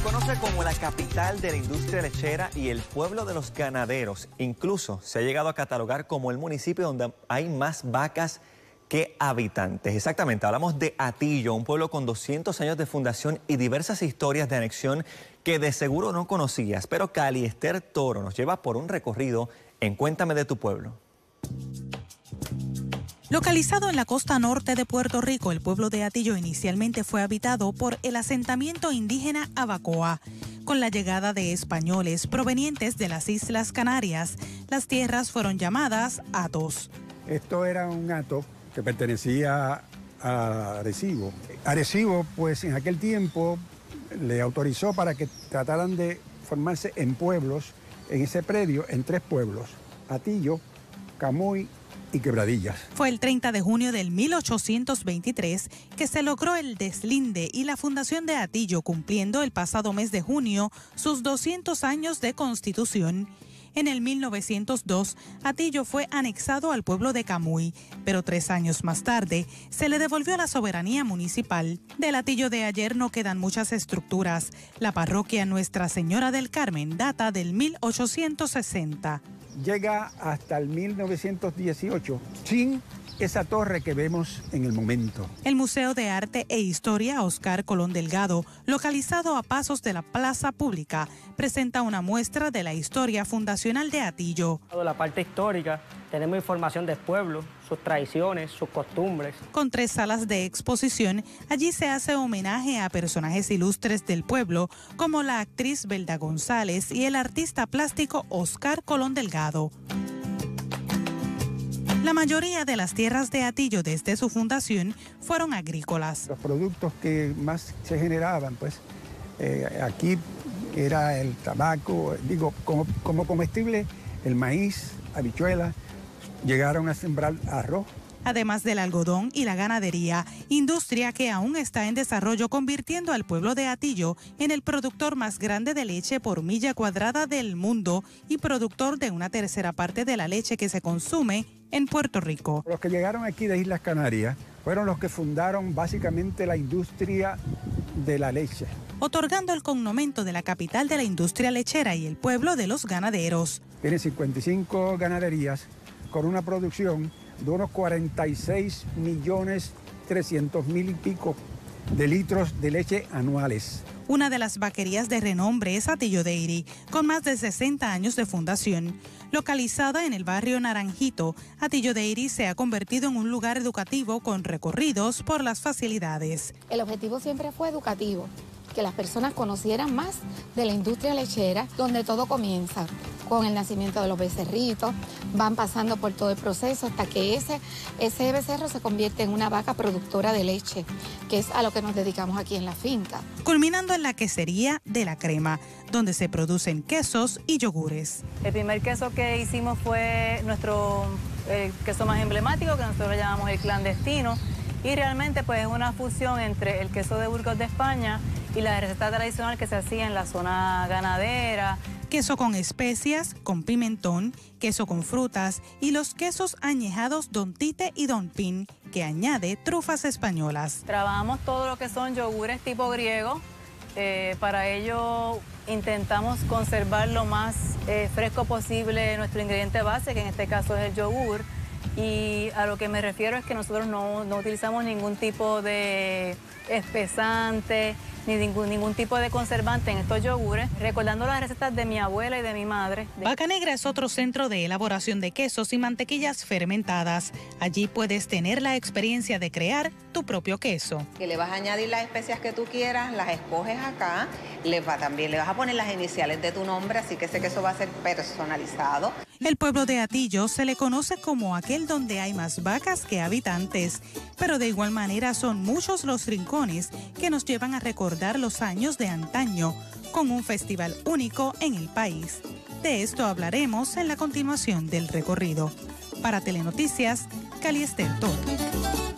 conoce como la capital de la industria lechera y el pueblo de los ganaderos. Incluso se ha llegado a catalogar como el municipio donde hay más vacas que habitantes. Exactamente, hablamos de Atillo, un pueblo con 200 años de fundación y diversas historias de anexión que de seguro no conocías. Pero Caliester Toro nos lleva por un recorrido en Cuéntame de tu pueblo. Localizado en la costa norte de Puerto Rico, el pueblo de Atillo inicialmente fue habitado por el asentamiento indígena Abacoa. Con la llegada de españoles provenientes de las Islas Canarias, las tierras fueron llamadas hatos. Esto era un hato que pertenecía a Arecibo. Arecibo, pues en aquel tiempo le autorizó para que trataran de formarse en pueblos, en ese predio, en 3 pueblos: Atillo, Camuy y Quebradillas. Fue el 30 de junio del 1823 que se logró el deslinde y la fundación de Atillo, cumpliendo el pasado mes de junio sus 200 años de constitución. En el 1902, Atillo fue anexado al pueblo de Camuy, pero 3 años más tarde se le devolvió la soberanía municipal. Del Atillo de ayer no quedan muchas estructuras. La parroquia Nuestra Señora del Carmen data del 1860. Llega hasta el 1918 sin esa torre que vemos en el momento. El Museo de Arte e Historia Oscar Colón Delgado, localizado a pasos de la Plaza Pública, presenta una muestra de la historia fundacional de Atillo. La parte histórica, tenemos información del pueblo, sus tradiciones, sus costumbres. Con 3 salas de exposición, allí se hace homenaje a personajes ilustres del pueblo, como la actriz Belda González y el artista plástico Oscar Colón Delgado. La mayoría de las tierras de Atillo desde su fundación fueron agrícolas. Los productos que más se generaban, pues aquí era el tabaco, como comestible, el maíz, habichuelas, llegaron a sembrar arroz. Además del algodón y la ganadería, industria que aún está en desarrollo, convirtiendo al pueblo de Atillo en el productor más grande de leche por milla cuadrada del mundo y productor de una tercera parte de la leche que se consume en Puerto Rico. Los que llegaron aquí de Islas Canarias fueron los que fundaron básicamente la industria de la leche, otorgando el cognomento de la capital de la industria lechera y el pueblo de los ganaderos. Tiene 55 ganaderías con una producción de unos 46.300.000 y pico de litros de leche anuales. Una de las vaquerías de renombre es Atillo Dairy, con más de 60 años de fundación. Localizada en el barrio Naranjito, Atillo Dairy se ha convertido en un lugar educativo con recorridos por las facilidades. El objetivo siempre fue educativo, que las personas conocieran más de la industria lechera, donde todo comienza con el nacimiento de los becerritos, van pasando por todo el proceso hasta que ese becerro se convierte en una vaca productora de leche, que es a lo que nos dedicamos aquí en la finca. Culminando en la quesería de la Crema, donde se producen quesos y yogures. El primer queso que hicimos fue nuestro queso más emblemático, que nosotros llamamos el clandestino, y realmente pues es una fusión entre el queso de Burgos de España y la receta tradicional que se hacía en la zona ganadera. Queso con especias, con pimentón, queso con frutas y los quesos añejados Don Tite y Don Pin, que añade trufas españolas. Trabajamos todo lo que son yogures tipo griego. Para ello intentamos conservar lo más fresco posible nuestro ingrediente base, que en este caso es el yogur. Y a lo que me refiero es que nosotros no utilizamos ningún tipo de espesante, ni ningún tipo de conservante en estos yogures, recordando las recetas de mi abuela y de mi madre. Vaca Negra es otro centro de elaboración de quesos y mantequillas fermentadas. Allí puedes tener la experiencia de crear tu propio queso. Que le vas a añadir las especias que tú quieras, las escoges acá, también le vas a poner las iniciales de tu nombre, así que ese queso va a ser personalizado. El pueblo de Atillo se le conoce como aquel donde hay más vacas que habitantes, pero de igual manera son muchos los rincones que nos llevan a recordar los años de antaño, con un festival único en el país. De esto hablaremos en la continuación del recorrido. Para Telenoticias, Caliester Toro.